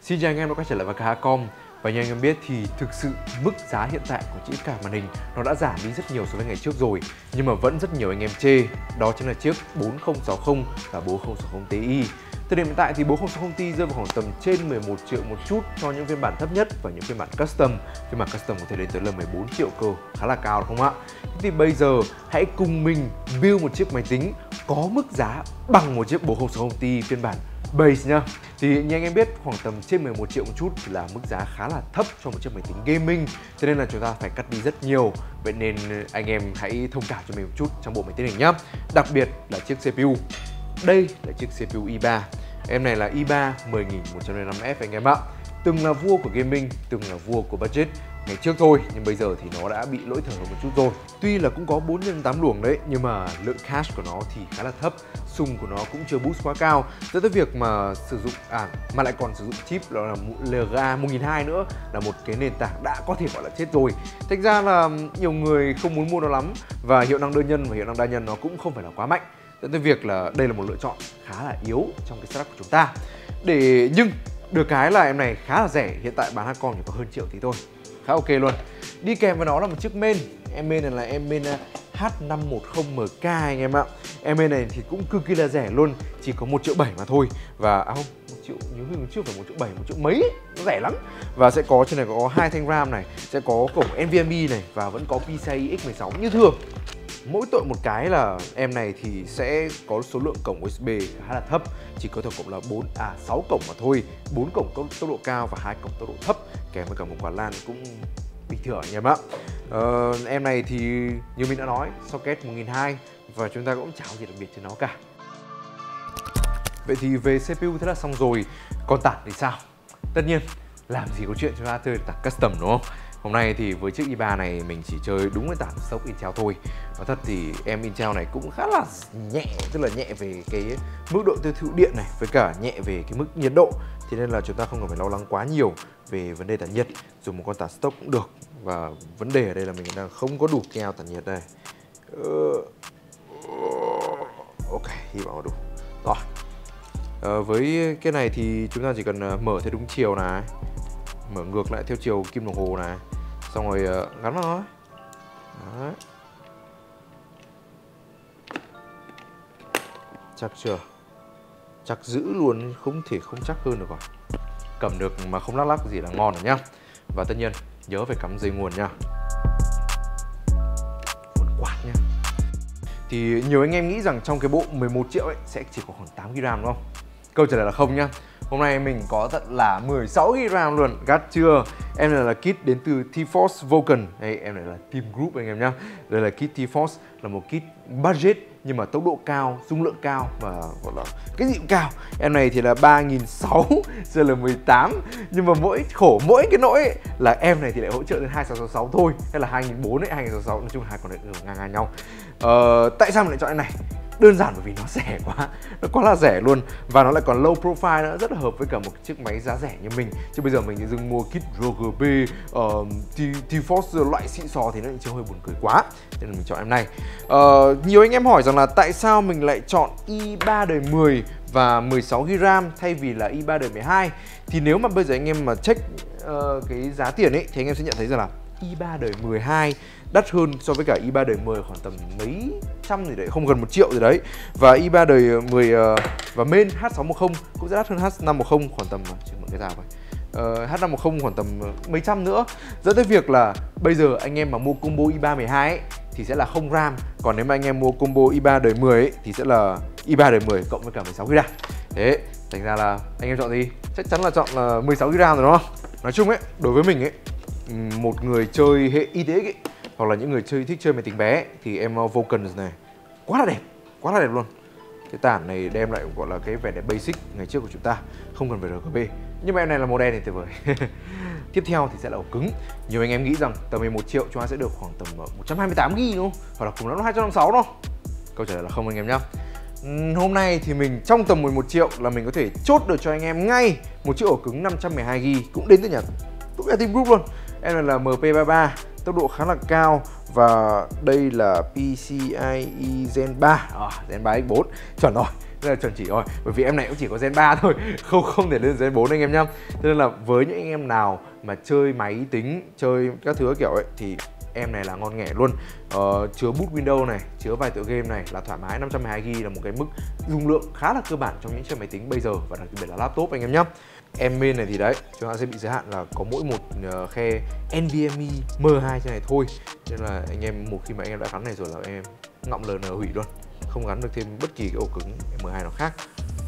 Xin chào anh em đã quay trở lại với Khacom. Và như anh em biết thì thực sự mức giá hiện tại của chiếc cả màn hình nó đã giảm đi rất nhiều so với ngày trước rồi. Nhưng mà vẫn rất nhiều anh em chê. Đó chính là chiếc 4060 và 4060 Ti. Thời điểm hiện tại thì 4060 Ti rơi vào khoảng tầm trên 11 triệu một chút cho những phiên bản thấp nhất và những phiên bản custom. Phiên bản custom có thể lên tới là 14 triệu cơ, khá là cao đúng không ạ? Thế thì bây giờ hãy cùng mình build một chiếc máy tính có mức giá bằng một chiếc 4060 Ti phiên bản base nhá. Thì như anh em biết khoảng tầm trên 11 triệu một chút thì là mức giá khá là thấp cho một chiếc máy tính gaming, cho nên là chúng ta phải cắt đi rất nhiều. Vậy nên anh em hãy thông cảm cho mình một chút trong bộ máy tính này nhá. Đặc biệt là chiếc CPU. Đây là chiếc CPU i3. Em này là i3 10105F anh em ạ. Từng là vua của gaming, từng là vua của budget ngày trước thôi, nhưng bây giờ thì nó đã bị lỗi thời hơn một chút rồi. Tuy là cũng có 4x8 luồng đấy, nhưng mà lượng cache của nó thì khá là thấp, xung của nó cũng chưa boost quá cao, dẫn tới việc mà sử dụng mà lại còn sử dụng chip đó là LGA 1200 nữa, là một cái nền tảng đã có thể gọi là chết rồi. Thành ra là nhiều người không muốn mua nó lắm, và hiệu năng đơn nhân và hiệu năng đa nhân nó cũng không phải là quá mạnh, dẫn tới việc là đây là một lựa chọn khá là yếu trong cái setup của chúng ta. Nhưng được cái là em này khá là rẻ, hiện tại bán Khacom chỉ có hơn triệu tí thôi, khá ok luôn. Đi kèm với nó là một chiếc main. Em main này là em main H510MK anh em ạ. Em main này thì cũng cực kỳ là rẻ luôn, chỉ có 1,7 triệu mà thôi. Và không, 1 triệu, nhớ hình trước phải 1,7 triệu, 1 triệu mấy ấy, nó rẻ lắm. Và sẽ có trên này có 2 thanh RAM này, sẽ có cổng NVMe này và vẫn có PCIe X16 như thường. Mỗi tội một cái là em này thì sẽ có số lượng cổng USB khá là thấp, chỉ có tổng cộng là 6 cổng mà thôi, 4 cổng tốc độ cao và 2 cổng tốc độ thấp, kèm với cả một quả LAN cũng bình thường anh em ạ. Em này thì như mình đã nói, socket 1200 và chúng ta cũng chả có gì đặc biệt trên nó cả. Vậy thì về CPU thế là xong rồi, còn tản thì sao? Tất nhiên, làm gì có chuyện chúng ta chơi tản custom đúng không? Hôm nay thì với chiếc i3 này mình chỉ chơi đúng cái tản stock Intel thôi. Nói thật thì em Intel này cũng khá là nhẹ, tức là nhẹ về cái mức độ tiêu thụ điện này, với cả nhẹ về cái mức nhiệt độ. Thế nên là chúng ta không cần phải lo lắng quá nhiều về vấn đề tản nhiệt, dùng một con tản stock cũng được. Và vấn đề ở đây là mình đang không có đủ keo tản nhiệt đây. Ok, hy vọng là đủ. Rồi. Với cái này thì chúng ta chỉ cần mở theo đúng chiều này, mở ngược lại theo chiều kim đồng hồ này, xong rồi gắn vào nó. Đấy. Chắc chưa? Chắc dữ luôn, không thể không chắc hơn được rồi. Cầm được mà không lắc lắc gì là ngon rồi nhá. Và tất nhiên nhớ phải cắm dây nguồn nhá. Nguồn quạt nhá. Thì nhiều anh em nghĩ rằng trong cái bộ 11 triệu ấy sẽ chỉ có khoảng 8GB RAM đúng không? Câu trả lời là không nhá. Hôm nay mình có tận là 16GB RAM luôn, gắt chưa? Em này là kit đến từ T-Force Vulcan. Đây, em này là Team Group anh em nhá. Đây là kit T-Force, là một kit budget nhưng mà tốc độ cao, dung lượng cao và gọi là cái gì cũng cao. Em này thì là 3600 CL18, nhưng mà mỗi cái nỗi ấy, là em này thì lại hỗ trợ đến 2666 thôi, hay là 2400 ấy, 2666, nói chung là hai con này ngang ngang nhau. Tại sao mình lại chọn em này? Đơn giản bởi vì nó rẻ quá, nó quá là rẻ luôn, và nó lại còn low profile nữa, rất là hợp với cả một chiếc máy giá rẻ như mình. Chứ bây giờ mình tự dưng mua kit RGB, T-Force loại xịn sò thì nó chỉ hơi buồn cười quá, nên là mình chọn em này. Nhiều anh em hỏi rằng là tại sao mình lại chọn i3 đời 10 và 16GB RAM thay vì là i3 đời 12. Thì nếu mà bây giờ anh em mà check cái giá tiền ấy thì anh em sẽ nhận thấy rằng là i3 đời 12 đắt hơn so với cả i3 đời 10 khoảng tầm mấy trăm gì đấy, không gần 1 triệu gì đấy. Và i3 đời 10 và main H610 cũng sẽ đắt hơn H510 khoảng tầm cái nào vậy? H510 khoảng tầm mấy trăm nữa. Dẫn tới việc là bây giờ anh em mà mua combo i3 12 ấy, thì sẽ là không RAM. Còn nếu mà anh em mua combo i3 đời 10 ấy, thì sẽ là i3 đời 10 cộng với cả 16GB RAM. Thế, thành ra là anh em chọn gì? Chắc chắn là chọn là 16GB RAM rồi đúng không? Nói chung ấy, đối với mình ấy, một người chơi hệ ITX ấy, hoặc là những người thích chơi máy tính bé ấy, thì em Vulcan này quá là đẹp luôn. Cái tản này đem lại gọi là cái vẻ đẹp basic ngày trước của chúng ta, không cần phải RGB. Nhưng mà em này là màu đen thì tuyệt vời. Tiếp theo thì sẽ là ổ cứng. Nhiều anh em nghĩ rằng tầm 11 triệu chúng ta sẽ được khoảng tầm 128GB đúng không? Hoặc là cùng lắm 256 đâu. Câu trả lời là không anh em nhá. Hôm nay thì mình trong tầm 11 triệu là mình có thể chốt được cho anh em ngay một chiếc ổ cứng 512GB cũng đến từ nhà Team Group luôn. Em này là MP33, tốc độ khá là cao, và đây là PCIe Gen 3, Gen 3X4, chuẩn rồi. Nên là chuẩn chỉ rồi, bởi vì em này cũng chỉ có Gen 3 thôi, không thể lên Gen 4 anh em nhá. Cho nên là với những anh em nào mà chơi máy tính, chơi các thứ kiểu ấy thì em này là ngon nghẻ luôn. Chứa boot Windows này, chứa vài tựa game này là thoải mái. 512GB là một cái mức dung lượng khá là cơ bản trong những chiếc máy tính bây giờ, và đặc biệt là laptop anh em nhé. Em main này thì đấy, chúng ta sẽ bị giới hạn là có mỗi một khe NVMe M2 trên này thôi. Nên là anh em một khi mà anh em đã gắn này rồi là anh em ngậm LN hủy luôn, không gắn được thêm bất kỳ cái ổ cứng M2 nào khác.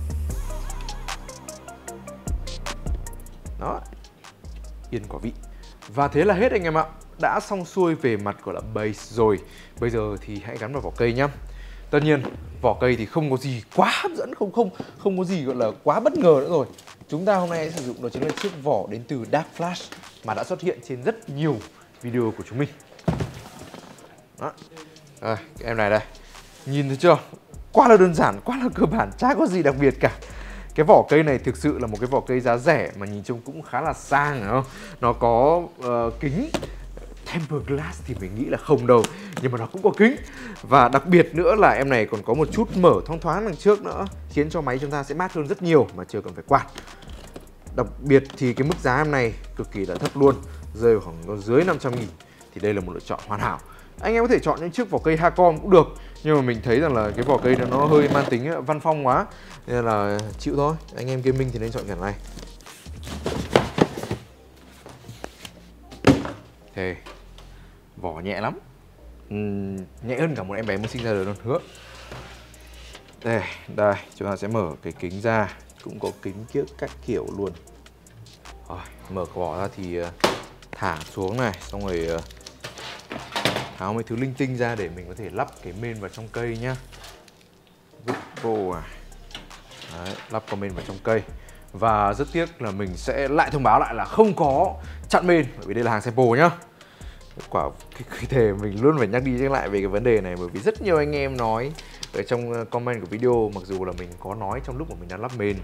Đó, yên quả vị. Và thế là hết anh em ạ. Đã xong xuôi về mặt gọi là base rồi. Bây giờ thì hãy gắn vào vỏ cây nhá. Tất nhiên vỏ cây thì không có gì quá hấp dẫn, không có gì gọi là quá bất ngờ nữa rồi. Chúng ta hôm nay sẽ sử dụng đó chính là chiếc vỏ đến từ Dark Flash mà đã xuất hiện trên rất nhiều video của chúng mình. Đó. Rồi, em này đây. Nhìn thấy chưa? Quá là đơn giản, quá là cơ bản, chả có gì đặc biệt cả. Cái vỏ cây này thực sự là một cái vỏ cây giá rẻ mà nhìn trông cũng khá là sang, đúng không? Nó có kính tempered glass thì mình nghĩ là không đâu, nhưng mà nó cũng có kính. Và đặc biệt nữa là em này còn có một chút mở thoáng thoáng đằng trước nữa, khiến cho máy chúng ta sẽ mát hơn rất nhiều mà chưa cần phải quạt. Đặc biệt thì cái mức giá em này cực kỳ là thấp luôn, rơi khoảng dưới 500.000, thì đây là một lựa chọn hoàn hảo. Anh em có thể chọn những chiếc vỏ cây Hacom cũng được, nhưng mà mình thấy rằng là cái vỏ cây nó hơi mang tính văn phong quá, nên là chịu thôi. Anh em gaming thì nên chọn cái này. Thế vỏ nhẹ lắm, nhẹ hơn cả một em bé mới sinh ra đời luôn, hứa. Đây chúng ta sẽ mở cái kính ra, cũng có kính kiếc các kiểu luôn. Rồi, mở cái vỏ ra thì thả xuống này, xong rồi tháo mấy thứ linh tinh ra để mình có thể lắp cái main vào trong cây nhá. Vứt vô à. Đấy, lắp con main vào trong cây. Và rất tiếc là mình sẽ lại thông báo lại là không có chặn main, bởi vì đây là hàng sample nhá. Quả cái thể mình luôn phải nhắc đi nhắc lại về cái vấn đề này, bởi vì rất nhiều anh em nói ở trong comment của video, mặc dù là mình có nói trong lúc mà mình đang lắp main.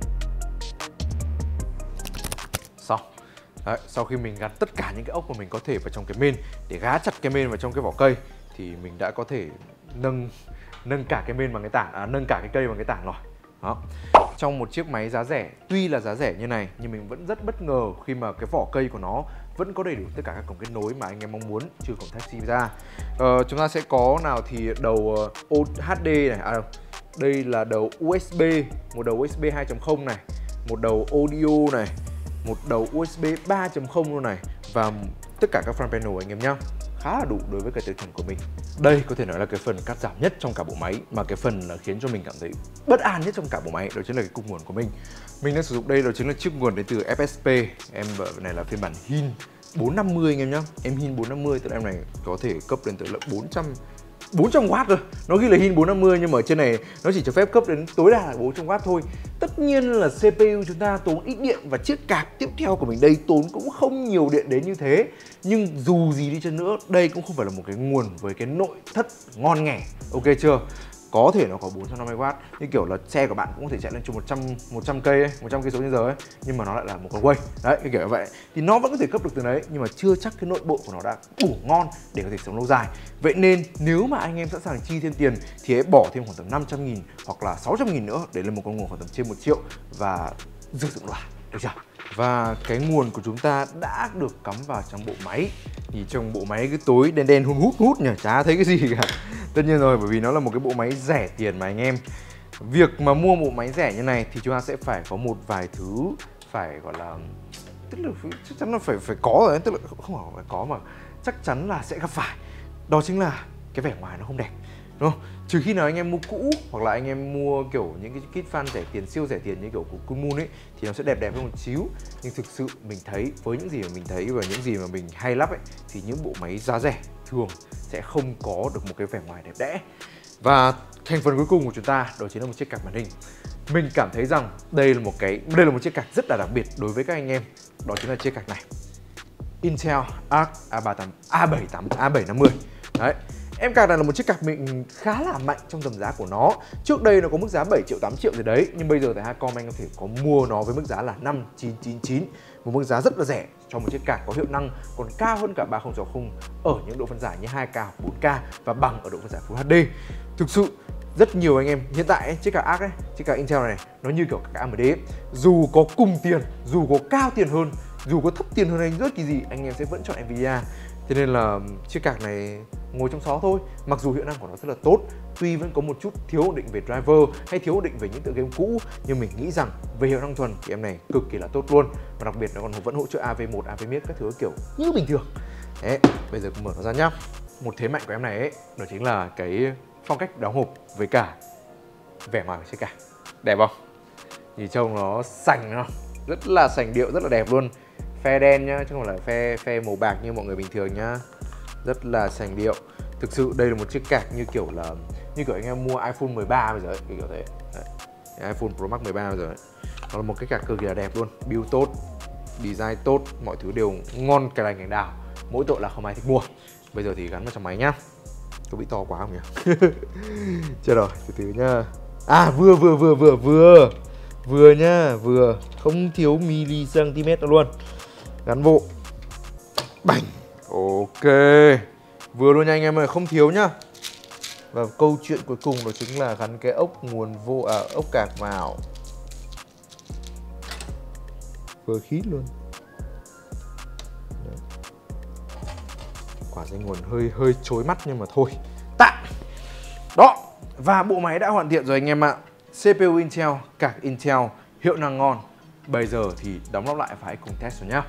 Xong. Đấy, sau khi mình gắn tất cả những cái ốc mà mình có thể vào trong cái main để gá chặt cái main vào trong cái vỏ cây, thì mình đã có thể nâng cả cái main bằng cái tản, nâng cả cái cây bằng cái tản rồi. Đó. Trong một chiếc máy giá rẻ, tuy là giá rẻ như này, nhưng mình vẫn rất bất ngờ khi mà cái vỏ cây của nó vẫn có đầy đủ tất cả các cổng kết nối mà anh em mong muốn, trừ cổng Type-C ra. Chúng ta sẽ có nào thì đầu HD này, đây là đầu USB, một đầu USB 2.0 này, một đầu audio này, một đầu USB 3.0 luôn này, và tất cả các front panel anh em nhá. Khá là đủ đối với cái tiêu chuẩn của mình. Đây có thể nói là cái phần cắt giảm nhất trong cả bộ máy, mà cái phần là khiến cho mình cảm thấy bất an nhất trong cả bộ máy, đó chính là cái cục nguồn của mình. Mình đang sử dụng đây đó chính là chiếc nguồn đến từ FSP. Em này là phiên bản HIN 450 anh em nhá. Em HIN 450 tức là em này có thể cấp lên tới là 400W rồi. Nó ghi là HIN 450 nhưng mà ở trên này nó chỉ cho phép cấp đến tối đa là 400W thôi. Tất nhiên là CPU chúng ta tốn ít điện, và chiếc card tiếp theo của mình đây tốn cũng không nhiều điện đến như thế. Nhưng dù gì đi chăng nữa, đây cũng không phải là một cái nguồn với cái nội thất ngon nghẻ. Ok chưa? Có thể nó có 450W, như kiểu là xe của bạn cũng có thể chạy lên cho 100 cây ấy, 100 cây số trên giờ ấy, nhưng mà nó lại là một con quay. Đấy, cái kiểu như vậy. Thì nó vẫn có thể cấp được từ đấy, nhưng mà chưa chắc cái nội bộ của nó đã đủ ngon để có thể sống lâu dài. Vậy nên nếu mà anh em sẵn sàng chi thêm tiền thì hãy bỏ thêm khoảng tầm 500.000 hoặc là 600.000 nữa để lên một con nguồn khoảng tầm trên 1 triệu và sử dụng lại, được chưa? Và cái nguồn của chúng ta đã được cắm vào trong bộ máy. Thì trong bộ máy cái tối đen đen hút nhỉ, chả thấy cái gì cả. Tất nhiên rồi, bởi vì nó là một cái bộ máy rẻ tiền mà anh em. Việc mà mua bộ máy rẻ như này thì chúng ta sẽ phải có một vài thứ phải gọi là, tức là chắc chắn là phải có rồi, tức là không phải có mà chắc chắn là sẽ gặp phải. Đó chính là cái vẻ ngoài nó không đẹp, đúng không? Trừ khi nào anh em mua cũ, hoặc là anh em mua kiểu những cái kit fan rẻ tiền, siêu rẻ tiền như kiểu của Kunmun ấy, thì nó sẽ đẹp hơn một xíu. Nhưng thực sự mình thấy, với những gì mà mình thấy và những gì mà mình hay lắp ấy, thì những bộ máy giá rẻ thường sẽ không có được một cái vẻ ngoài đẹp đẽ. Và thành phần cuối cùng của chúng ta đó chính là một chiếc card màn hình. Mình cảm thấy rằng đây là một chiếc card rất là đặc biệt đối với các anh em. Đó chính là chiếc card này, Intel Arc A750. Đấy. Em card này là một chiếc card mình khá là mạnh trong tầm giá của nó. Trước đây nó có mức giá 7 triệu 8 triệu gì đấy, nhưng bây giờ tại Hacom anh có thể có mua nó với mức giá là 5.999, một mức giá rất là rẻ cho một chiếc card có hiệu năng còn cao hơn cả 3060 ở những độ phân giải như 2K hoặc 4K và bằng ở độ phân giải Full HD. Thực sự rất nhiều anh em hiện tại ấy, chiếc card Arc ấy, chiếc card Intel này nó như kiểu các AMD ấy. Dù có cùng tiền, dù có cao tiền hơn, dù có thấp tiền hơn anh rất kỳ gì, anh em sẽ vẫn chọn Nvidia. Thế nên là chiếc card này ngồi trong xó thôi. Mặc dù hiệu năng của nó rất là tốt, tuy vẫn có một chút thiếu ổn định về driver hay thiếu ổn định về những tựa game cũ, nhưng mình nghĩ rằng về hiệu năng thuần thì em này cực kỳ là tốt luôn. Và đặc biệt nó còn vẫn hỗ trợ AV1, AV-Mid các thứ kiểu như bình thường. Đấy, bây giờ mở nó ra nhá. Một thế mạnh của em này ấy, đó chính là cái phong cách đóng hộp với cả vẻ ngoài của chiếc card. Đẹp không? Nhìn trông nó sành không? Rất là sành điệu, rất là đẹp luôn. Phe đen nhá, chứ không phải là phe màu bạc như mọi người bình thường nhá. Rất là sành điệu. Thực sự đây là một chiếc card như kiểu anh em mua iPhone 13 bây giờ ấy, kiểu thế. Đấy, iPhone Pro Max 13 bây giờ ấy. Nó là một cái card cực kỳ là đẹp luôn, build tốt, design tốt, mọi thứ đều ngon cành lành cành đào. Mỗi tội là không ai thích mua. Bây giờ thì gắn vào trong máy nhá. Có bị to quá không nhỉ? Chết rồi, từ từ nhá. À vừa nhá, vừa không thiếu mili cm đâu luôn. Gắn vô. Bành. Ok. Vừa luôn nha anh em ơi, không thiếu nhá. Và câu chuyện cuối cùng đó chính là gắn cái ốc nguồn ốc cạc vào. Vừa khít luôn. Đấy. Quả dây nguồn hơi chói mắt nhưng mà thôi. Tạm. Đó. Và bộ máy đã hoàn thiện rồi anh em ạ. CPU Intel, card Intel, hiệu năng ngon. Bây giờ thì đóng nắp lại phải cùng test rồi nhá.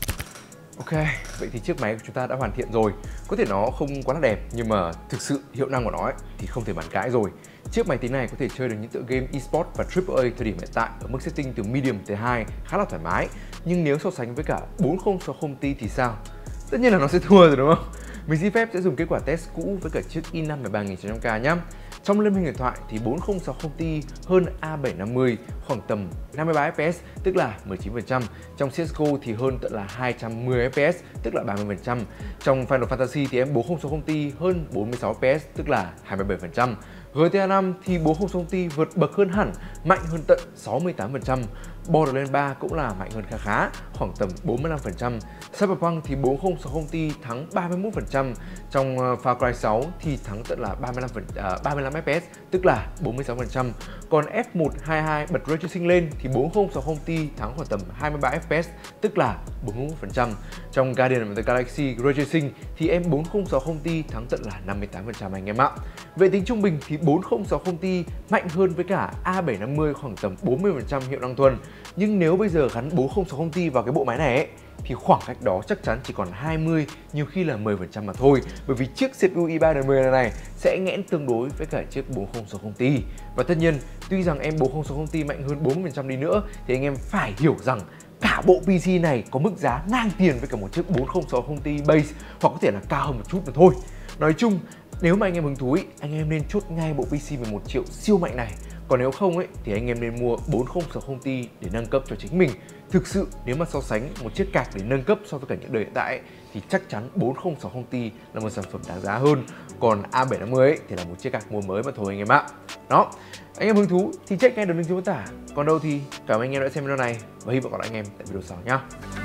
Ok, vậy thì chiếc máy của chúng ta đã hoàn thiện rồi. Có thể nó không quá là đẹp nhưng mà thực sự hiệu năng của nó ấy, thì không thể bàn cãi rồi. Chiếc máy tính này có thể chơi được những tựa game eSports và AAA thời điểm hiện tại ở mức setting từ medium tới high khá là thoải mái. Nhưng nếu so sánh với cả 4060 Ti thì sao? Tất nhiên là nó sẽ thua rồi đúng không? Mình xin phép sẽ dùng kết quả test cũ với cả chiếc i5 13900K nhá. Trong liên minh huyền thoại thì 4060 Ti hơn A750 khoảng tầm 53 FPS tức là 19%. Trong CSGO thì hơn tận là 210 FPS tức là 30%. Trong Final Fantasy thì em 4060 Ti hơn 46 FPS tức là 27%. GTA 5 thì 4060 Ti vượt bậc hơn hẳn, mạnh hơn tận 68%. Borderlands 3 cũng là mạnh hơn khá, khoảng tầm 45%. Cyberpunk thì 4060 Ti thắng 31%. Trong Far Cry 6 thì thắng tận là 35 FPS, tức là 46%. Còn F122 bật Ray Tracing lên thì 4060 Ti thắng khoảng tầm 23 FPS, tức là 41%. Trong Guardian of the Galaxy Ray Tracing thì em 4060 Ti thắng tận là 58% anh em ạ. Về tính trung bình thì 4060 Ti mạnh hơn với cả A750 khoảng tầm 40% hiệu năng thuần. Nhưng nếu bây giờ gắn 4060 Ti vào cái bộ máy này ấy, thì khoảng cách đó chắc chắn chỉ còn 20, nhiều khi là 10% mà thôi. Bởi vì chiếc CPU i3-100 này sẽ nghẽn tương đối với cả chiếc 4060 Ti. Và tất nhiên, tuy rằng em 4060 Ti mạnh hơn 40% đi nữa thì anh em phải hiểu rằng cả bộ PC này có mức giá ngang tiền với cả một chiếc 4060 Ti base hoặc có thể là cao hơn một chút mà thôi. Nói chung, nếu mà anh em hứng thú anh em nên chốt ngay bộ PC 11 triệu siêu mạnh này. Còn nếu không thì anh em nên mua 4060 Ti để nâng cấp cho chính mình. Thực sự nếu mà so sánh một chiếc card để nâng cấp so với cả những đời hiện tại thì chắc chắn 4060 Ti là một sản phẩm đáng giá hơn. Còn A750 thì là một chiếc card mua mới mà thôi anh em ạ. Đó, anh em hứng thú thì check ngay đường link dưới mô tả. Còn đâu thì cảm ơn anh em đã xem video này và hy vọng gặp lại anh em tại video sau nhá.